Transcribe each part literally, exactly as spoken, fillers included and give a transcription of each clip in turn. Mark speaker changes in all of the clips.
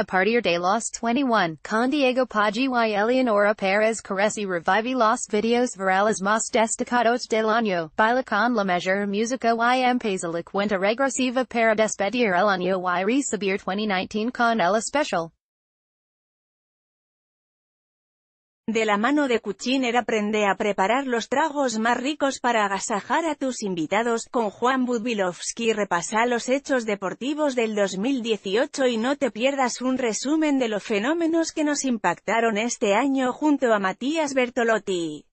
Speaker 1: A Partier de los twenty-one, con Diego Paggi y Eleonora Perez Caresi revive los videos virales más destacados del año, baila con la mejor música y empieza la cuenta regresiva para despedir el año y recibir twenty nineteen con el especial.
Speaker 2: De la mano de Cuciner aprende a preparar los tragos más ricos para agasajar a tus invitados. Con Juan Budvilowski repasa los hechos deportivos del dos mil dieciocho y no te pierdas un resumen de los fenómenos que nos impactaron este año junto a Matías Bertolotti.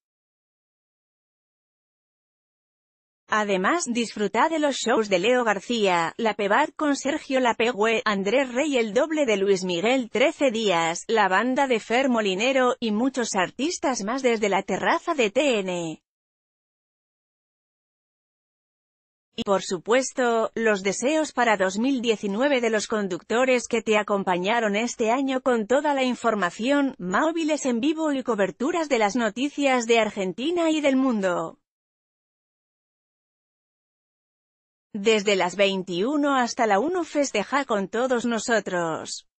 Speaker 2: Además, disfruta de los shows de Leo García, La Pebar con Sergio Lapegüe, Andrés Rey el doble de Luis Miguel trece días, la banda de Fer Molinero, y muchos artistas más desde la terraza de T N. Y por supuesto, los deseos para dos mil diecinueve de los conductores que te acompañaron este año con toda la información, móviles en vivo y coberturas de las noticias de Argentina y del mundo. Desde las veintiuna hasta la una festeja con todos nosotros.